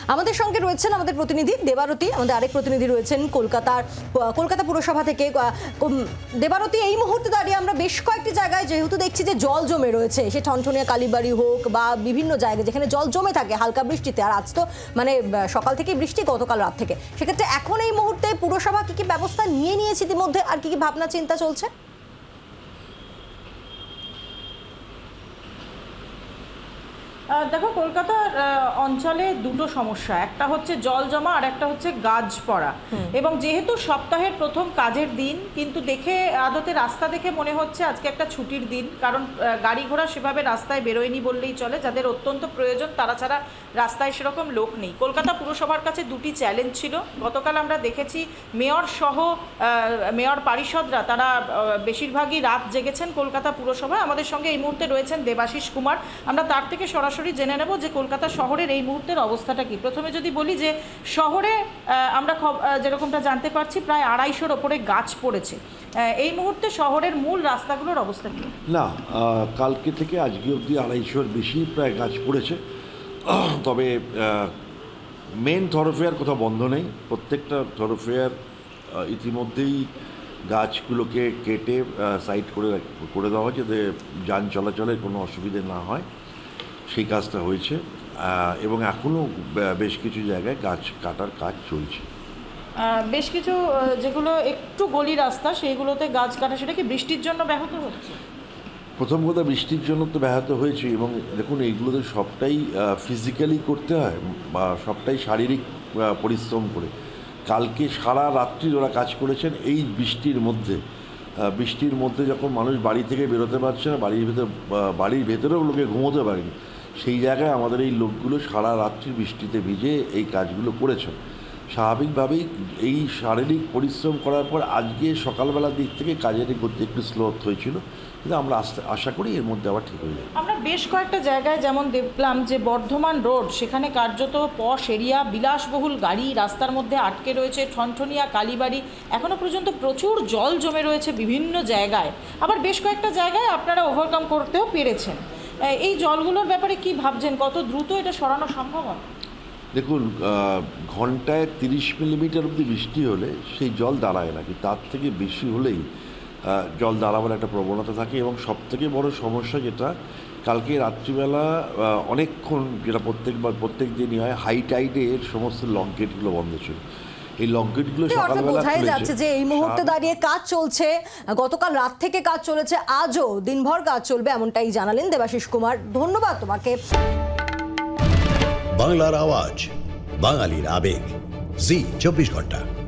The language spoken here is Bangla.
আমাদের সঙ্গে রয়েছেন আমাদের প্রতিনিধি দেবারতী, আমাদের আরেক প্রতিনিধি রয়েছেন কলকাতা পুরসভা থেকে। দেবারতী, এই মুহূর্তে দাঁড়িয়ে আমরা বেশ কয়েকটি জায়গায় যেহেতু দেখছি যে জল জমে রয়েছে, সে ঠনঠনিয়া কালীবাড়ি হোক বা বিভিন্ন জায়গায় যেখানে জল জমে থাকে হালকা বৃষ্টিতে, আর আজ তো মানে সকাল থেকে বৃষ্টি, গতকাল রাত থেকে, সেক্ষেত্রে এখন এই মুহূর্তে পুরসভা কি ব্যবস্থা নিয়েছে ইতিমধ্যে, আর কি ভাবনা চিন্তা চলছে? দেখো, কলকাতার অঞ্চলে দুটো সমস্যা, একটা হচ্ছে জল জমা আর একটা হচ্ছে গাছ পড়া। এবং যেহেতু সপ্তাহের প্রথম কাজের দিন, কিন্তু আদতে রাস্তা দেখে মনে হচ্ছে আজকে একটা ছুটির দিন, কারণ গাড়ি ঘোড়া সেভাবে রাস্তায় বেরোয়নি বললেই চলে। যাদের অত্যন্ত প্রয়োজন তারা ছাড়া রাস্তায় সেরকম লোক নেই। কলকাতা পুরসভার কাছে দুটি চ্যালেঞ্জ ছিল। গতকাল আমরা দেখেছি মেয়র সহ মেয়র পারিষদরা তারা বেশিরভাগই রাত জেগেছেন কলকাতা পুরসভায়। আমাদের সঙ্গে এই মুহূর্তে রয়েছেন দেবাশিস কুমার, আমরা তার থেকে সরাসরি জেনে নেব যে কলকাতা শহরের এই মুহূর্তের অবস্থাটা কি। প্রথমে যদি বলি যে শহরে আমরা যেরকমটা জানতে পারছি প্রায় 250-র ওপরে গাছ পড়েছে। এই মুহূর্তে শহরের মূল রাস্তাগুলোর অবস্থা কি? না, কালকে থেকে আজকে অবধি 250-র বেশি প্রায় গাছ পড়েছে। তবে মেন থরোফেয়ার কোথাও বন্ধ নেই, প্রত্যেকটা থরোফেয়ার ইতিমধ্যেই গাছগুলোকে কেটে সাইড করে দেওয়া হয় যাতে যান চলাচলের কোনো অসুবিধে না হয়, সেই কাজটা হয়েছে। এবং এখনও বেশ কিছু জায়গায় গাছ কাটার কাজ চলছে। বেশ কিছু যেগুলো একটু গলি রাস্তা সেইগুলোতে গাছ কাটা, সেটা কি বৃষ্টির জন্য ব্যাহত হচ্ছে? প্রথম কথা, বৃষ্টির জন্য তো ব্যাহত হয়েছে। এবং দেখুন, এইগুলোতে সবটাই ফিজিক্যালি করতে হয় বা সবটাই শারীরিক পরিশ্রম করে। কালকে সারা রাত্রি ওরা কাজ করেছেন এই বৃষ্টির মধ্যে যখন মানুষ বাড়ি থেকে বেরোতে পারছে না, বাড়ির ভেতরেও লোকে ঘুমোতে পারেনি, সেই জায়গায় আমাদের এই লোকগুলো সারা রাত্রি বৃষ্টিতে ভিজে এই কাজগুলো করেছেন। স্বাভাবিকভাবেই এই শারীরিক পরিশ্রম করার পর আজকে সকালবেলার দিক থেকে কাজের গতি একটু স্লো হয়েছিল, কিন্তু আমরা আশা করি এর মধ্যে আবার ঠিক হয়ে যাবে। আমরা বেশ কয়েকটা জায়গায় যেমন দেখলাম যে বর্ধমান রোড, সেখানে কার্যত পশ এরিয়া, বিলাসবহুল গাড়ি রাস্তার মধ্যে আটকে রয়েছে। ঠনঠনিয়া কালীবাড়ি এখনও পর্যন্ত প্রচুর জল জমে রয়েছে বিভিন্ন জায়গায়। আবার বেশ কয়েকটা জায়গায় আপনারা ওভারকাম করতেও পেরেছেন। এই জলগুলোর ব্যাপারে কি ভাবছেন? কত দ্রুত এটা সরানো সম্ভব হবে? দেখুন, ঘন্টায় 30 মিলিমিটার অবধি বৃষ্টি হলে সেই জল দাঁড়ায় না, কিন্তু তার থেকে বেশি হলেই জল দাঁড়াবার একটা প্রবণতা থাকে। এবং সবথেকে বড় সমস্যা যেটা, কালকে রাত্রিবেলা অনেকক্ষণ, যেটা প্রত্যেক দিনই হয়, হাই টাইডে সমস্ত লক গেটগুলো বন্ধ ছিল। এই লক গেটগুলো সকালবেলা বোঝাই যাচ্ছে যে এই মুহূর্তে দাঁড়িয়ে কাজ চলছে, গতকাল রাত থেকে কাজ চলেছে, আজও দিনভর কাজ চলবে, এমনটাই জানালেন দেবাশিস কুমার। ধন্যবাদ তোমাকে। বাংলার আওয়াজ, বাঙালির আবেগ, জি 24 ঘন্টা।